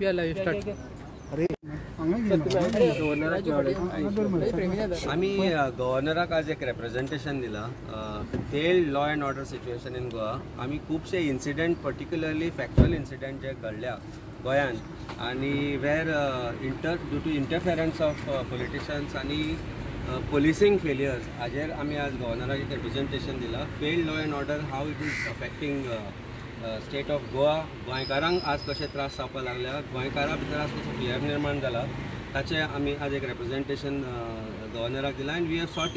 आम्ही गव्हर्नराक आज एक रिप्रेझेंटेशन दिला failed law and order situation in Goa. आम्ही खूपशे इन्सिडेंट पर्टिक्युलरली फॅक्च्युअल इन्सिडेंट जे घडल्या गोंयान आणि were due to interference of politicians आणि पोलिसींग फेलियर्स हाजेर आमी आज गव्हर्नराक एक रिप्रेझेंटेशन दिला. Failed law and order how it is affecting state of Goa. गोंयकारांक आज कशे त्रास जावपाक लागल्या, गोंयकारां भितर आज कसो फियर निर्माण जाला ताचे आमी आज एक रिप्रेझेंटेशन गव्हर्नराक दिला. And we have sought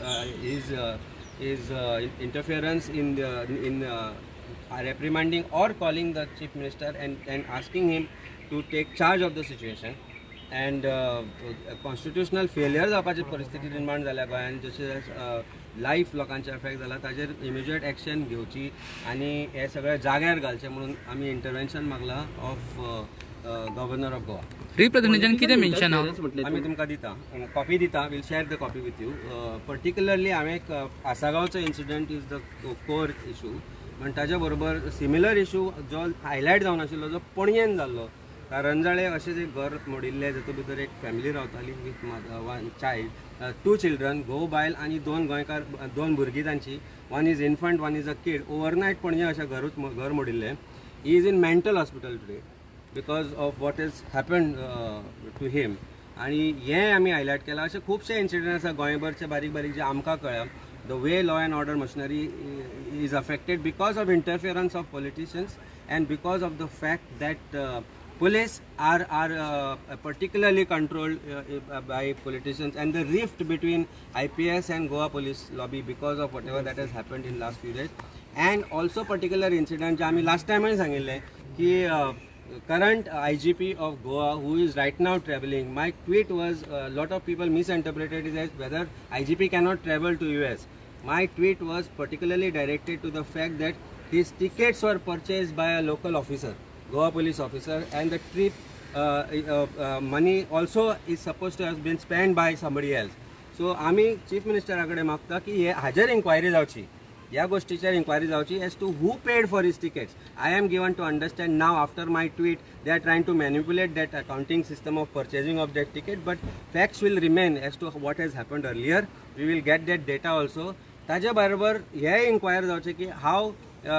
is interference in reprimanding or calling the chief minister and asking him to take charge of the situation. And constitutional failure जावपाची परिस्थिती निर्माण जाल्या गोंयान, जशें लायफ लोकांचे अफेक्ट जाला ताजेर इमिजिएट एक्शन घेवची आनी हे सगळे जाग्यार घालचे म्हणून आमी इंटरवेंशन मागला of governor of Goa. Representation कितें मेन्शन आमी तुमकां दिता, कॉपी दिता, will share the copy with you. Particularly हांवें आसागांवचो incident is the core issue, पण ताजे बरोबर सिमिलर इशू जो हायलायट जावन आशिल्लो जो पणयेन जाल्लो. रंजाळे अशेंच एक घर मोडिल्लें, जातूं भितर एक फॅमिली रावताली विथ चायल्ड, 2 चिल्ड्रन, घोव बायल आनी 2 गोंयकार, 2 भुरगीं तांची. One is infant, one is a kid. Overnight पणये अशें घर मोडिल्लें. He is in mental hospital today because of what is happened to him. आनी हें आमी हायलायट केलां. अशें खुबशे इन्सिडंट आसा गोंयभरचे बारीक बारीक जे आमकां कळ्ळा. The way law and order machinery is affected because of interference of politicians and because of the fact that police are particularly controlled by politicians, and the rift between IPS and Goa police lobby because of whatever that has happened in last few days. And also particular incident जे आम्ही last time सांगितले की current IGP of Goa, who is right now traveling, my tweet was a lot of people misinterpreted it as whether IGP cannot travel to US. My tweet was particularly directed to the fact that his tickets were purchased by a local officer, Goa police officer, and the trip money also is supposed to have been spent by somebody else. So आम्ही chief मिनिस्टराकडे मागता की हे हाजेर inquiry जावची, ह्या गोष्टीचेर inquiry जावची as to who paid for his tickets. I am given to understand now after my tweet they are trying to manipulate that accounting system of purchasing of that ticket, but facts will remain as to what has happened earlier. We will get that data also. ताजे बरोबर हे inquire जावचे की हाव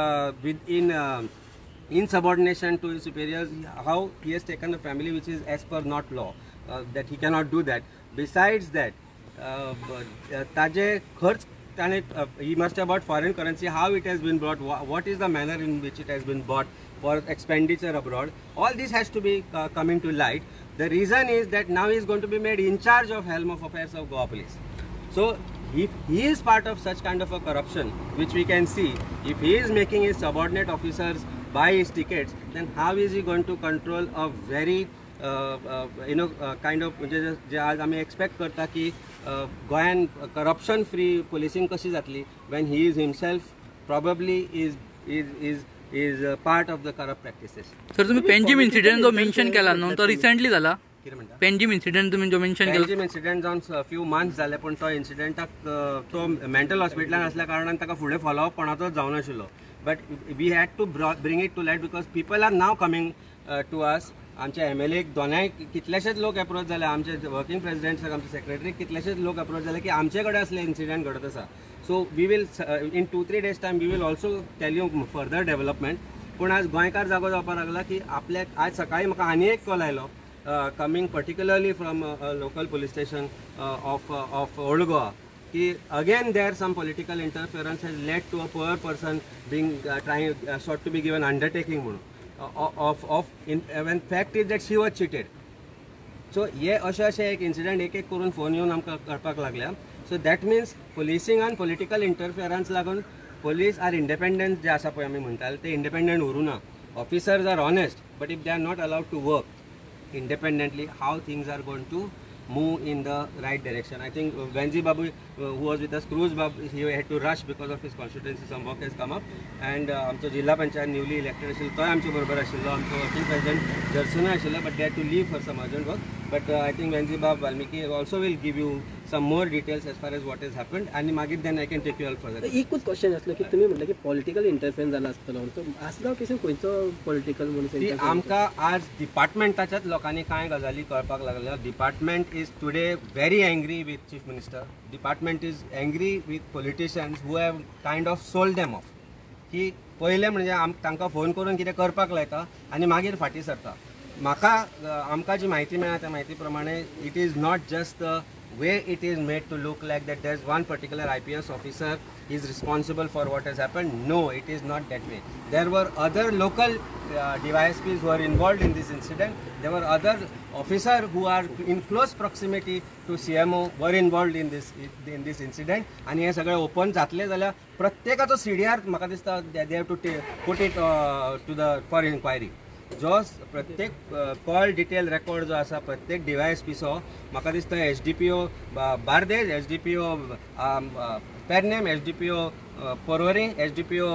in subordination to his superiors, how he has taken a family which is as per not law, that he cannot do that. Besides that, taje kharch he must have bought foreign currency, how it has been brought, what is the manner in which it has been bought for expenditure abroad. All this has to be coming to light. The reason is that now he is going to be made in charge of helm of affairs of Goa police. So if he is part of such kind of a corruption which we can see, if he is making his subordinate officers buy his tickets, then how is he going to control a very kind of जे आज आम्ही expect करता की गोंयान corruption free पोलिसींग कशी जातली when he is himself probably is part of the corrupt practices. Sir तुम्ही Panjim incident जो mention केला न्हू तो रिसेंटली जाला. पेंजिम इन्सिडेंट तुम्ही जो मेन्शन केला, पेंजिम इन्सिडेंट जावन फ्यू मंथ्स जाले, पण तो इन्सिडेंटाक तो मेंटल हॉस्पिटलान असल्या कारणान ताका फुडें फॉलोअप कोणाचोच जावं नाशिल्लो. But we had to bring it to light because people are now coming to us. आमचे MLA दोनाय कितलेशेच लोक अप्रोच जाले, आमचे वर्किंग प्रेसिडेंट्स, आमचे सेक्रेटरी कितलेशेच लोक अप्रोच जाले की आमचे कडेन असले इन्सिडेंट घडत आसा. So we will in 2-3 days time we will also tell you further development. पूण आज गोंयकार जागो जावपाक लागला की आपल्याक आज सकाळी म्हाका आनी एक कॉल आयलो coming particularly from a local police station of Old Goa. Again there some political interference has led to a poor person being sought to be given undertaking when fact is that she was cheated. So ये अशे एक incident एक करून phone येवन आमकां करपाक लागल्या. So that means policing and political interference लागून police are independent जे आसा पळय आमी म्हणटाले ते independent उरूना. Officers are honest, but if they are not allowed to work independently, how things are going to move in the right direction. I think Venzi Babu, who was with us, Cruz Babu, he had to rush because of his constituency. Some work has come up, and आमचो जिल्हा panchayat newly elected आशिल्लो तो आमचे बरोबर आशिल्लो, आमचो working president जर्सुना आशिल्लो, but they had to leave for some urgent work. But I think Venzi Babu Valmiki also will give you some more details as far as what has happened, and मागीर then I can take you all further. एकूच question आसलो की तुमी म्हटलं की political interference जालो आसतलो तो आसगांव केसीन खंयचो पॉलिटिकल म्हणून आमकां आज डिपार्टमेंटाच्याच लोकांनी कांय गजाली कळपाक लागल्या. Department is today very angry with chief minister. Department is angry with politicians who have kind of sold them off. की पयले म्हणजे तांकां फोन करून कितें करपाक लायता आनी मागीर फाटीं सरता. म्हाका आमकां जी म्हायती मेळ्ळा त्या म्हायती प्रमाणे it is not just the way it is made to look like that there's one particular IPS officer is responsible for what has happened. No, it is not that way. There were other local DYSPs who are involved in this incident. There were other officers who are in close proximity to CMO were involved in this incident. आणि हे सगळे open जातले जाल्यार प्रत्येकाचो CDR म्हाका दिसता they have to put it to the for inquiry. जो प्रत्येक call detail record जो आसा प्रत्येक DYSPचो म्हाका दिसता SDPO Bardez, SDPO Pernem, SDPO Porvorim, SDPO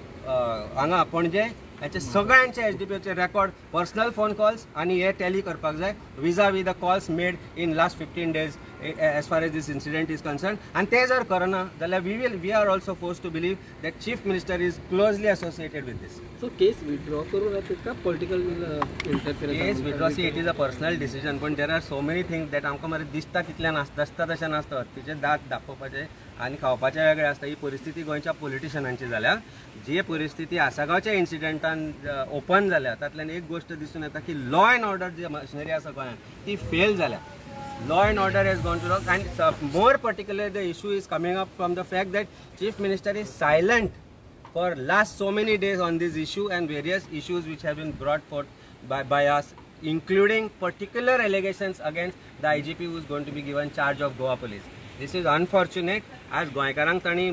हांगा पणजे ह्याचे सगळ्यांचे SDPOचे रेकॉर्ड पर्सनल फोन कॉल्स आणि हे टॅली करपाक जाय vis-a-vis the calls made in last 15 days as far as this incident is concerned. And ते जर करना जाल्यार we are also forced to believe that chief minister is closely associated with this. So case withdraw करून का political interference? Case withdraw, see, it is a personal decision, but there are so many things that आमकां मरे दिसता तितलें नासता, तशें नासता. तिचे दात दाखोवपाचे आनी खावपाचे वेगळे आसता. ही परिस्थिती गोंयच्या पॉलिटिशियनांची जाल्या. जी परिस्थिती आसागांवच्या इन्सिडेंटान ओपन जाल्या तातूंतल्यान एक गोष्ट दिसून येता की लॉ एंड ऑर्डर जी मशिनरी आसा गोंयांत ती फेल जाल्या. Law and order has gone to wrong, and more particularly the issue is coming up from the fact that Chief Minister is silent for last so many days on this issue and various issues which have been brought forth by us, including particular allegations against the IGP who is going to be given charge of Goa Police. This is unfortunate. आज गोंयकारांक तांणी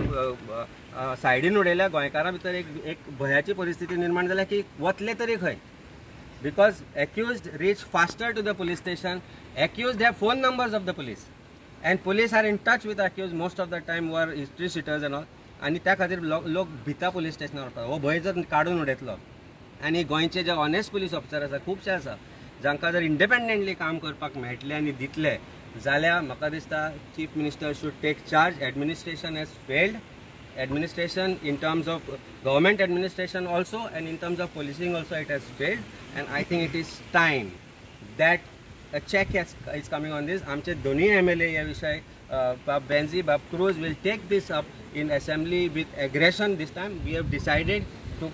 सायडीन उडयल्या. गोंयकारां भितर एक भयाची परिस्थिती निर्माण जाल्या की वतले तरी खंय. Because accused reach faster to the police station, accused have phone numbers of the police, and police are in touch with accused most of the time who are history sheeters and all. आणि त्या खातीर लोक भिता police स्टेशनार वता. हो भंय जर काडून उडयतलो आनी गोंयचे जे ऑनेस्ट पुलीस ऑफिसर आसा खुबशे आसा जांकां जर इंडिपेंडंटली काम करपाक मेळटलें आनी दितले जाल्यार म्हाका दिसता chief minister should take charge. Administration has failed. Administration in terms of government administration also, and in terms of policing also, it has failed. And I think it is time that a check is coming on this. आमचे दोन्ही MLA या विषय Bab Benzi, Bab Cruz will take this up in assembly with aggression this time. We have decided to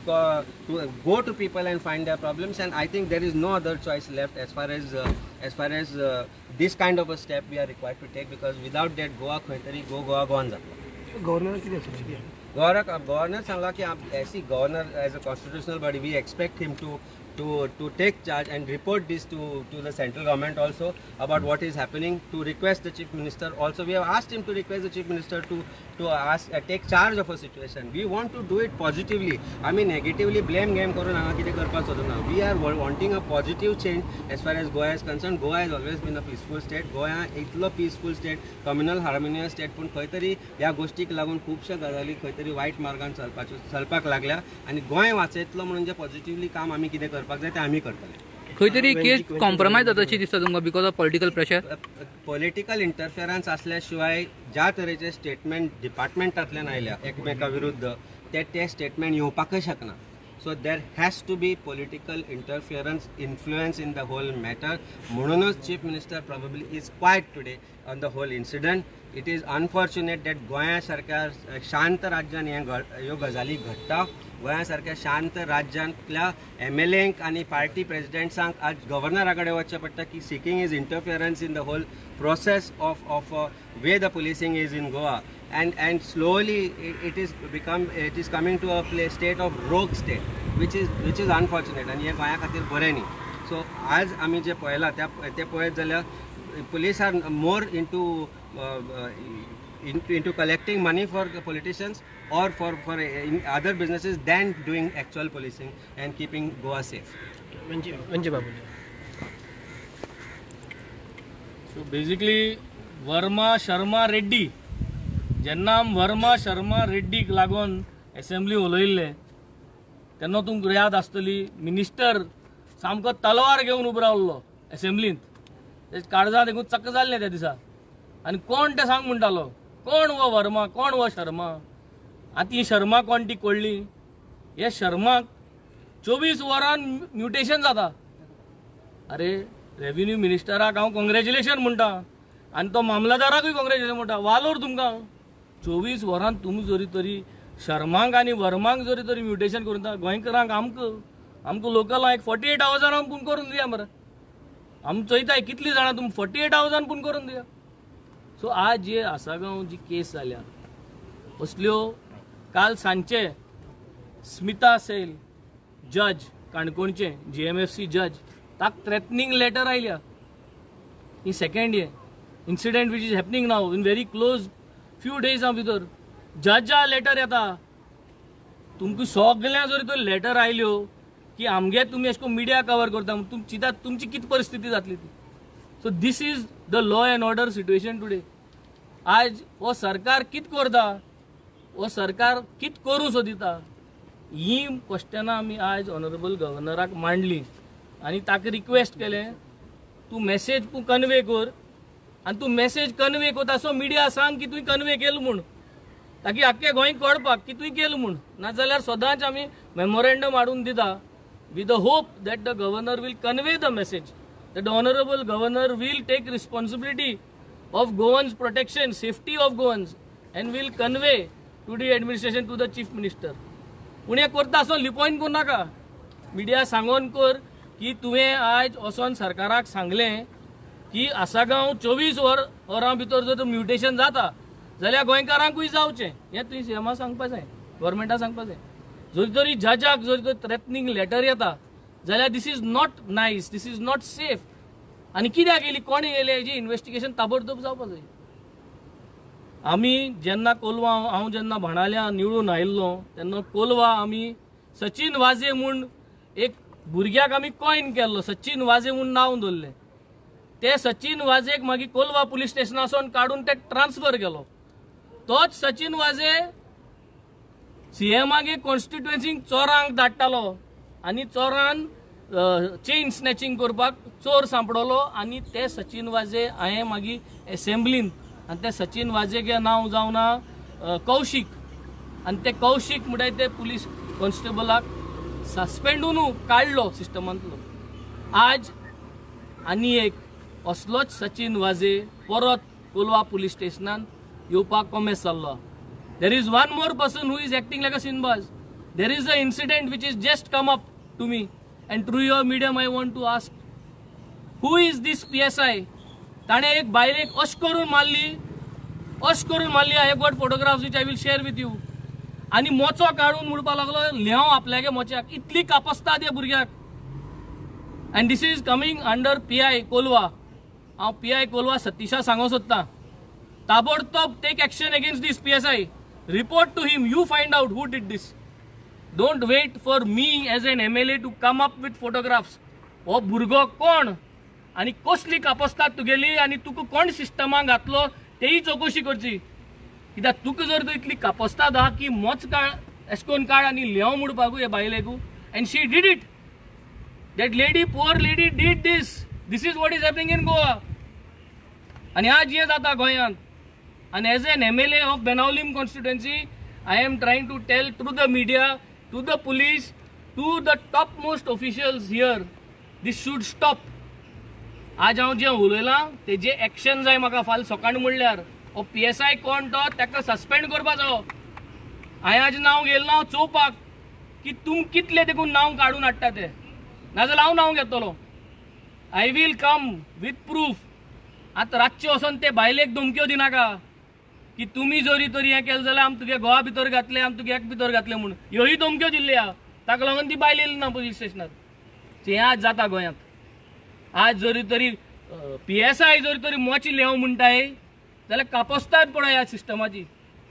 go to people and find their problems, and I think there is no other choice left as far as this kind of a step we are required to take, because without that Goa खंयतरी Goa gone जातलो. Governor सांगा की ऐसी governor as a constitutional body we expect him to take charge and report this to the central government also about what is happening, to request the chief minister also. We have asked him to request the chief minister to take charge of a situation. We want to do it positively. I mean negatively blame game करून हांगा कितें करपाक सोदना. We are wanting a positive change as far as Goa is concerned. Goa has always been a peaceful state. Goa इतलो peaceful state, communal harmonious state, पूण खंय तरी ह्या गोष्टीक लागून खुबश्या गजाली खंय तरी वायट मार्गान चलपाक लागल्या आनी गोंय वाचयतलो म्हणून जे पॉझिटिव्हली काम आमी कितें करपाक जाय तें आमी करतले. खंय तरी केस कॉम्प्रोमायज जाताची दिसता तुमकां because of political pressure? Political interference आसल्या शिवाय ज्या तरेचे स्टेटमेंट डिपार्टमेंटांतल्यान आयल्या एकमेका विरुद्ध ते स्टेटमेंट येवपाकच शकना. So there has to be political interference, influence in the whole matter. म्हणूनच Chief Minister probably is quiet today on the whole incident. It is unfortunate that गोंया सारख्या शांत राज्यान ह्यो गजाली घडटा. गोंया सारख्या शांत राज्यांतल्या MLAंक आनी पार्टी प्रेसिडेंट्सांक आज गव्हर्नरा कडेन वचचें पडटा की seeking is interference in the whole process of way the policing is in Goa, and slowly it is coming to a state of rogue state, which is unfortunate, and हे गोंया खातीर बरें न्ही. सो आज आमी जे पळयलां ते पळयत जाल्यार police are more into collecting money for the politicians or for other businesses than doing actual policing and keeping Goa safe. म्हणजे बाबू. सो बेजिकली वर्मा शर्मा रेड्डी जेन्ना वर्मा शर्मा रेड्डीक लागून असेंब्ली उलयल्ले तेन्ना तुमकां याद आसतली मिनिस्टर सामको तलवार घेवन उबो रावल्लो असेंब्लींत. तेज काळजां देखून चक्क जाल्लें त्या दिसा. आनी कोण ते सांग म्हणटालो, कोण वो वर्मा, कोण वो शर्मा. आतां ही शर्मा कोण ती कळ्ळी. हे शर्माक 24 वरान म्युटेशन जाता. अरे रेव्हेन्यू मिनिस्टराक हांव कॉंग्रॅच्युलेशन म्हणटा आनी तो मामलेदाराकूय कॉंग्रॅच्युलेशन म्हणटा. वालोर तुमकां 24 वरान तुमी जरी तरी शर्मांक आनी वर्मांक जरी तरी म्युटेशन करून दिता. गोंयकारांक आमकां लोकलांक 48 आवर्सान पूण करून दिया मरे. आमी चोयताय कितलीं जाणां तुमी 48 आवर्सान पूण करून दिया. सो आज जे आसागांव जी केस जाल्या असल्यो, काल सांजचे स्मिता सेल जज काणकोणचे GMFC जज ताका थ्रेटनिंग लेटर आयल्या. ही second incident which is happening now in very close few डेजा भितर जजा लेटर येता. तुमकां सगळ्यां जरी तर लेटर आयल्यो की आमगे तुमी अशें करून मिडिया कवर करता तुमची किती परिस्थिती जातली ती. So this is the law and order situation today. आज हो सरकार कित करता, हो सरकार कित करूं सोदिता, ही क्वेश्चनां आमी आज ऑनरेबल गव्हर्नराक मांडली आनी ताका रिक्वेस्ट केलें तूं मेसेज कन्वे कर आनी तूं मेसेज कन्वे करता सो मिडिया सांग की तुवें कन्वे केलें म्हूण, ताकी आख्खे गोंय कळपाक की तुवें केलें म्हूण. नाजाल्यार सदांच आमी मेमोरेंडम हाडून दिता with the hope that the governor will convey the message that the honorable governor will take responsibility of Goans protection, safety of Goans and will convey to the administration to the chief minister. Pune करता असो लिपॉयन करू नाका. Media सांगोन कर की तुवें आज वचोन सरकाराक सांगलें की आसागांव 24 वरां भितर जर म्युटेशन जाता जाल्यार गोंयकारांकूय जावचें. हें तुवें सीएमा सांगपा जाय, गव्हर्मेंटाक सांगपा जाय. जरी तरी जजाक जरी तर थ्रेटनिंग लेटर येता जाल्यार this is not nice, this is not safe. आनी कित्याक येयली, कोण येयले, हेजी इन्व्हेस्टिगेशन ताबडतोब जावपा जाय. आमी जेन्ना कोलवा हांव जेन्ना भाणाल्या निवडून आयिल्लो तेन्ना कोलवा आमी सचिन वाजे म्हूण एक भुरग्याक आमी कॉइन केल्लो, सचिन वाजे म्हूण नांव दवरलें. ते सचिन वाजेक मागीर कोलवा पुलीस स्टेशनासून काडून ते ट्रान्सफर केलो. तोच सचिन वाजे सीएमागे कॉन्स्टिट्युएन्सीक चोरांक धाडटालो आनी चोरान चेन स्नॅचिंग करपाक चोर सांपडलो आनी ते सचिन वाजे हांवें मागीर एसेंब्लीन आनी ते सचिन वाजेगे नांव जावना कौशिक आनी ते कौशिक म्हणटाय ते पुलीस कॉन्स्टेबलाक सस्पेंडून काडलो सिस्टमांतलो. आज आनी एक असलोच सचिन वाजे परत कोलवा पुलीस स्टेशनान येवपाक कॉमेस जाल्लो. There is one more person who is acting like a sinbaz. There is an incident which is just come up to me and through your medium I want to ask, who is this PSI? ताणे एक बायलेक अश करून मारली. I have got photographs which I will share with you. आनी मोचो काडून म्हणपाक लागलो लेव आपल्यागे मोच्याक. इतली कापस्ता त्या भुरग्याक. And this is coming under PI Kolwa. हांव PI कोलवा सतीशा सांगो सोदतां ताबडतोब take action against this PSI. Report to him. You find out who did this. Don't wait for me as an MLA to come up with photographs. हो भुरगो कोण आनी कसली कापस्तात तुगेली आनी तुका कोण सिस्टमाक घातलो तेही चौकशी करची. कित्याक तुका जर तर इतली कापस्तात आहा की मोच काळ अशें करून काड आनी लेव म्हणपाकू हे बायलेकू. And she did it. That lady, poor lady did this. This is what is happening in Goa. आनी आज हें जाता गोंयांत. And as an MLA of Benaulim constituency, I am trying to tell through the media, to the police, to the topmost officials here, this should stop. आज हांव जें उलयलां तेजे action जाय म्हाका फाल्यां सकाळीं म्हणल्यार. हो PSI कोण तो ताका सस्पेंड करपाचो. हांवें आज नांव गेल्लो हांव चोवपाक की तुम कितले देखून नांव काडून हाडटा ते. नाजाल्यार हांव नांव घेतलो. I will come with proof. आतां रातचे वचोन ते बायलेक धमक्यो दिनाका की तुम्ही जरी तरी हें केलें जाल्यार आमी तुगे गोवा भितर घातले, आमी तुगे एक भितर घातले म्हणून. ह्योय धमक्यो दिल्ल्या. ताका लागून ती बायल येयली ना पुलीस स्टेशनार. तें आज जाता गोंयांत. आज जरी तरी PSI जरी तरी मोची लेव म्हणटाय जाल्यार कापस्तात पळय ह्या सिस्टमाची.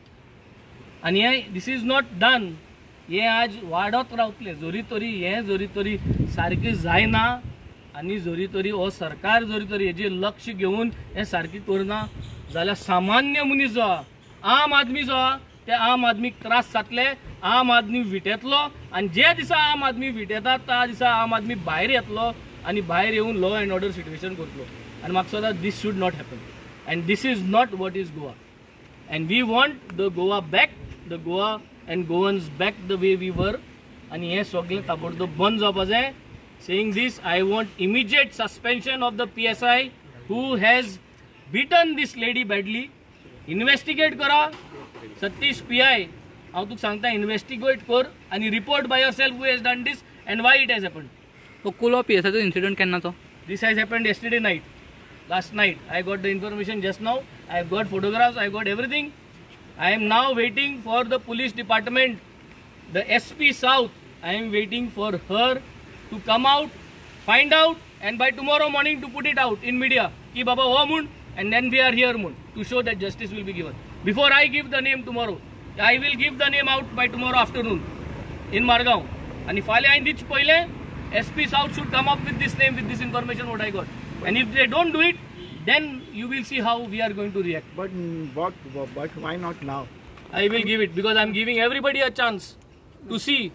आनी हें दिस इज नॉट डन. हें आज वाडत रावतलें. जरी तरी हें जरी तरी सारकें जायना आनी जरी तरी हो सरकार जरी तरी हेजेर लक्ष घेवन हें सारकें करना जाल्यार सामान्य मनीस जो आम आदमी जो ते आम आदमीक त्रास जातले. आम आदमी विटेतलो आनी जे दिसा आम आदमी विटेता त्या दिसा आम आदमी भायर येतलो आनी भायर येवन लॉ अँड ऑर्डर सिट्युएशन करतलो. आनी म्हाका दिसता this should not happen. and this is not what is Goa. And we want the Goa back, the Goa and Goans back the way we were. आणि हे सगळे ताबडतोब बंद जावपा जाय. Saying this, I want immediate suspension of the PSI who has beaten this lady badly. Investigate करा. Satish PI, हांव तुका सांगता investigate कर आणि report by yourself who has done this and why it has happened. तो कुलो PSI incident केन्नाचो? This has happened yesterday night. Last night. I got the information just now. I have got photographs. I got everything. I am now waiting for the police department, the SP South. I am waiting for her to come out, find out, and by tomorrow morning to put it out in media. Ki baba ho mun, and then we are here mun, to show that justice will be given. Before I give the name tomorrow, I will give the name out by tomorrow afternoon in Margaon. And if I did poile, SP South should come up with this name, with this information what I got. And if they don't do it, then you will see how we are going to react. But why not now? I will give it because I am giving everybody a chance to see.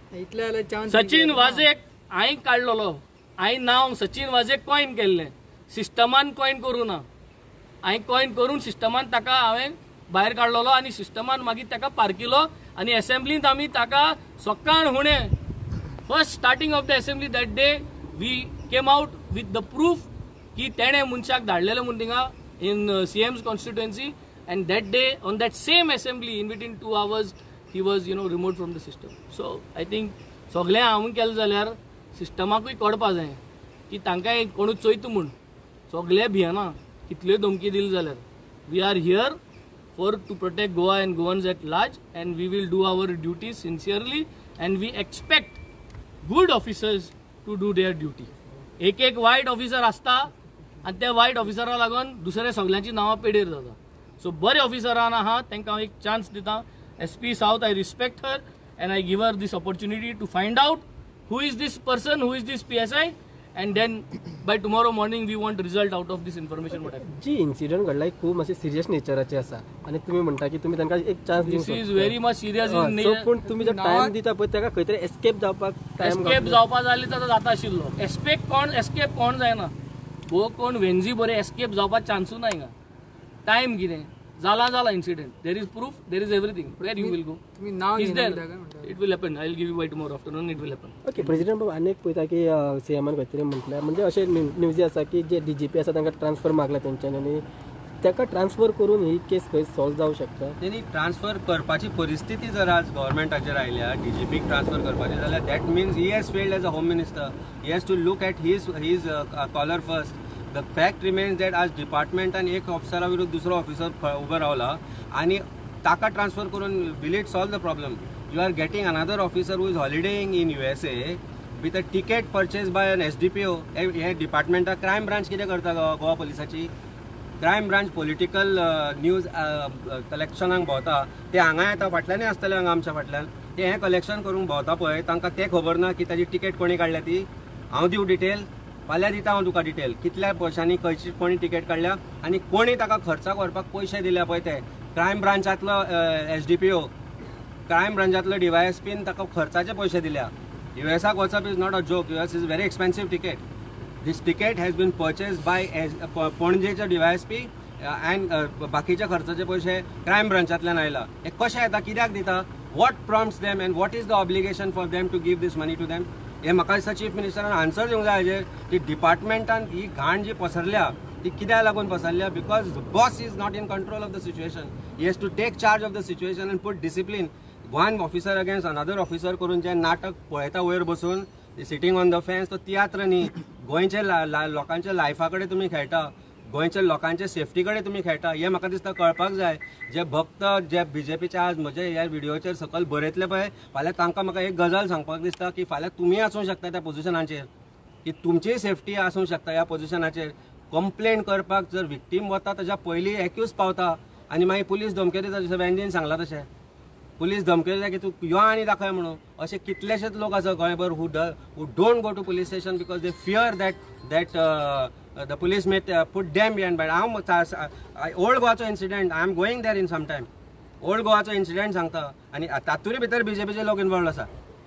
Sachin वाजेक हांवें काडलेलो, हांवें नांव Sachin वाजेक coin केल्लें, सिस्टमान coin करूं ना. हांवें coin करून सिस्टमान ताका हांवें भायर काडलेलो आनी सिस्टमान मागीर ताका पारकिलो आनी असेंब्लींत आमी ताका सकाळ हुणे first starting of the assembly that day we came out with the proof की तेणें मनशाक धाडलेलें म्हूण थिंगा in CM's constituency and that day on that same assembly in between 2 hours he was removed from the system. So I think सगळें हांवें केलें जाल्यार सिस्टमाकूय कळपा जाय की तांकां कोणूच चोयता म्हूण सगळे भियेना कितल्यो धमकी दिली जाल्यार. We are here for to protect Goa and Goans at large and we will do our duty sincerely and we expect good officers to do their duty. एक वायट ऑफिसर आसता आनी त्या वायट ऑफिसरा लागून दुसऱ्या सगळ्यांची नांवां पेडेर जाता. सो बरे ऑफिसरान आहा तांकां हांव एक चान्स दिता. SP South, I respect her and I give her this opportunity to find out who is this person, who is this PSI, and then by tomorrow morning we want result out of this information what happened. जी incident घडला खूप मातशे serious नेचराचे आसा आणि तुम्ही म्हणता की तुम्ही तांकां एक चान्स दिवंक This is very much serious in शकता. nature. पण तुम्ही जो टाइम दिता पळय ताका खंय तरी एस्केप जावपाक टाइम एस्केप जावपा जाली तर जाता आशिल्लो. एस्केप कोण जायना गो कोण वेन्झी बरे एस्केप जावपाक चान्सू ना हिंगा. टाइम कितें जाला incident. There is proof, there is everything. Where you will go? Is there. It will happen. I will give you by tomorrow afternoon. It will happen. Okay president बाबा अनेक पळयता की CMन खंय तरी म्हटल्यार म्हणजे अशें न्यूजी आसा की जे DGP आसा तांकां ट्रान्सफर मागला तेंच्यांनी आनी ताका ट्रान्सफर करून ही केस खंय सॉल्व जावंक शकता. त्यांनी ट्रान्सफर करपाची परिस्थिती जर आज गव्हर्मेंटाचेर आयल्या DGPक ट्रान्सफर करपाची जाल्यार that means he has failed as a home minister. He has to look at his collar first. The fact remains that आज डिपार्टमेंटान एक ऑफिसरा विरुद्ध दुसरो ऑफिसर उबो रावला आणि ताका ट्रान्सफर करून will it solve the problem. You are getting another officer who is holidaying in USA with a ticket purchase by an SDPO. हे डिपार्टमेंटाक क्रायम ब्रांच कितें करता गोवा पुलिसाची? क्रायम ब्रांच पॉलिटिकल न्यूज कलेक्शनाक भोंवता. ते हांगा येता, फाटल्यानय आसतले हांगा आमच्या फाटल्यान. ते हें कलेक्शन करूंक भोंवता पळय तांकां तें खबर ना की ताजी टिकेट कोणी काडल्या ती. हांव दिवं डिटेल? फाल्यां दिता हांव तुका डिटेल कितल्या पयशांनी खंयची कोणी टिकेट काडल्या आनी कोणी ताका खर्चाक व्हरपाक पयशे दिल्या पळय ते. क्रायम ब्रांचांतलो SDPO, क्रायम ब्रांचांतलो DYSPन ताका खर्चाचे पयशे दिल्या. USAक वचप is not a joke. US is very expensive ticket. This ticket has been purchase by पणजेचे DYSP अँड बाकीचे खर्चाचे पयशे क्रायम ब्रांचांतल्यान आयला. हे कशें येता, कित्याक दिता? What prompts them and what is the obligation for them to give this money to them? हे म्हाका दिसता चीफ मिनिस्टरान आन्सर दिवंक जाय हेजेर की डिपार्टमेंटान ही घाण जी पसरल्या ती कित्याक लागून पसरल्या? Because boss is not in control of the situation. He has to take charge of the situation and put discipline. One officer against another officer करून जे नाटक पळयता वयर बसून सिटींग ऑन द फेन्स, तो तियात्र न्ही. गोंयचे लोकांच्या लायफा कडेन तुमी खेळटा, गोंयच्या लोकांचे सेफ्टी कडेन तुमी खेळटा. हे म्हाका दिसता कळपाक जाय. जे भक्त जे BJPचे आज म्हजे ह्या व्हिडिओचेर सकयल बरयतले पळय, फाल्यां तांकां म्हाका एक गजाल सांगपाक दिसता की फाल्यां तुमी आसूंक शकता त्या पोझिशनाचेर, की तुमची सेफ्टी आसूंक शकता ह्या पोझिशनाचेर. कंप्लेन करपाक जर विक्टीम वता ताच्या पयलीं एक्यूज पावता आनी मागीर पुलीस धमक्यो दिता. जशें वेंजीन सांगलां तशें पुलीस धमक्यो दिता की तूं यो आनी दाखय म्हणून. अशे कितलेशेच लोक आसा गोंयभर who don't go to police station because they fear that the police may put them behind bars. Old गोवाचो incident, I am going there in some time. Old गोवाचो इन्सिडेंट सांगता आनी तातूंय भितर BJPचे लोक इन्वॉल्व आसा.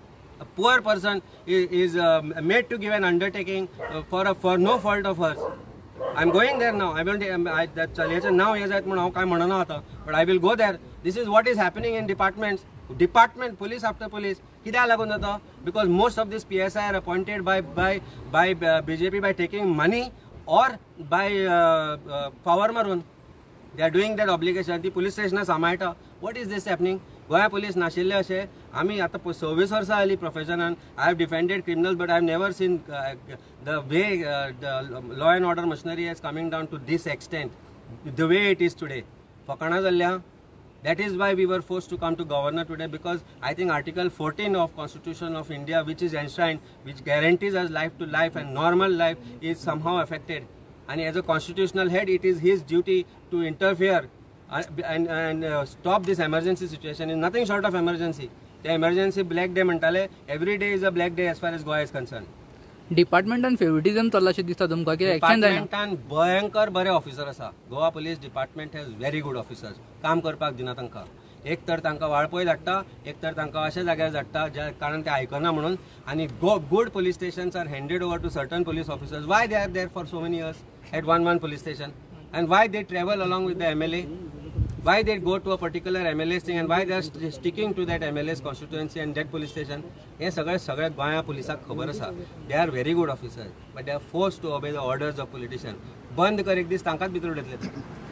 A poor person is made to give an undertaking for no fault of hers. I am going there now. चलयेचें नाव हें जायत म्हणून हांव कांय म्हणना आतां, but I will go there. This is what is happening in department police after police. कित्याक लागून जाता? Because most of these PSI are appointed by BJP by taking money or by power maroon. They are doing that obligation. ती police station सांबाळटा. What is this happening? गोंया police नाशिल्ले अशें. आमी आतां 26 वर्सां जालीं प्रोफेशनान. I have defended criminals, but I have never seen the way the law and order machinery is coming down to this extent, the way it is today. फकाणां जाल्ल्या. That is why we were forced to come to governor today, because I think Article 14 of Constitution of India, which is enshrined, which guarantees us life to life and normal life, is somehow affected. And as a constitutional head, it is his duty to interfere and stop this emergency situation. It's nothing short of emergency. The emergency black day mentale, every day is a black day as far as Goa is concerned. डिपार्टमेंटान फेवरिटिजम चल्ला अशें दिसता तुमकां की action जायना? डिपार्टमेंटान भयंकर बरे officer आसा. Goa police department has very good officers. काम करपाक दिना तांकां. एक तर तांकां वाळपय धाडटा, एक तर तांकां अशा जाग्यार धाडटा ज्या कारण ते आयकना म्हणून. आनी good police stations are handed over to certain police officers. Why they are there for so many years at one police station, and why they travel along with the MLA, why they go to a particular MLA's thing, and why they are sticking to that MLA's constituency and that police station. हे सगळे गोंया पुलिसाक खबर आसा. They are very good officers, but they are forced to obey the orders of politicians. बंद कर एक दीस तांकांच भितर उडयतले.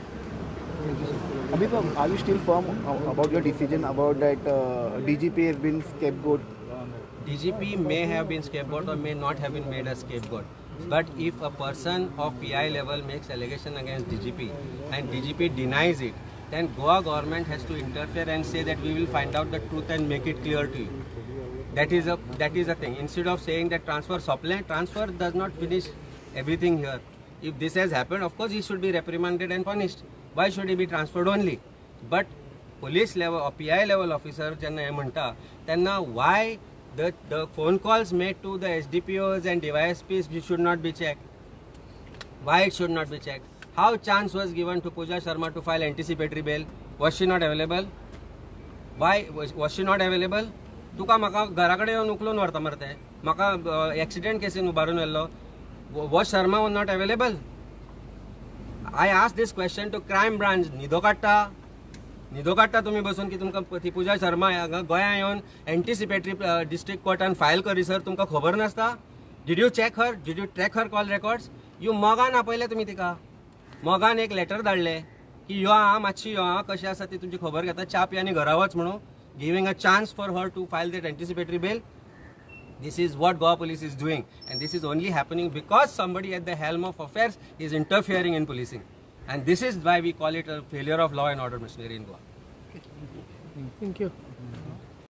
Amit, are you still firm about your decision about that DGP has been scapegoat? DGP may have been scapegoat or may not have been made a scapegoat. But if a person of PI level makes allegation against DGP and DGP denies it, then Goa government has to interfere and say that we will find out the truth and make it clear to you. That is a thing. Instead of saying that transfer does not finish everything here. If this has happened, of course he should be reprimanded and punished. Why should he be transferred only? But police level or PI level officer jenna हे म्हणटा त्यांना why the phone calls made to the SDPOs and DYSPs should not be checked. Why it should not be checked? How chance was given to Pooja Sharma to file anticipatory bail? Was she not available? Why was she not available? तुका म्हाका घरा कडेन येवन उखलून व्हरता मरे. म्हाका accident casein उबारून व्हेल्लो. Was Sharma was not available? I asked this question to crime branch. न्हिदो काडटा तुम्ही बसून की तुमकां ती पुजा शर्मा गोंया येवन एंटीसिपेटरी डिस्ट्रिक्ट कोर्टान फायल करी सर तुमकां खबर नासता? Did you check her? Did you track her call records? You मोगान आपयले तुमी तिका. मोगान एक लेटर धाडले की यो आं मातशी यो आं कशी आसा ती तुमची खबर घेता, च्या पी आनी घरा वच म्हणून. Giving a chance for her to file that anticipatory bail. This is what Goa police is doing, and this is only happening because somebody at the helm of affairs is interfering in policing. And this is why we call it a failure of law and order machinery in Goa. Thank you.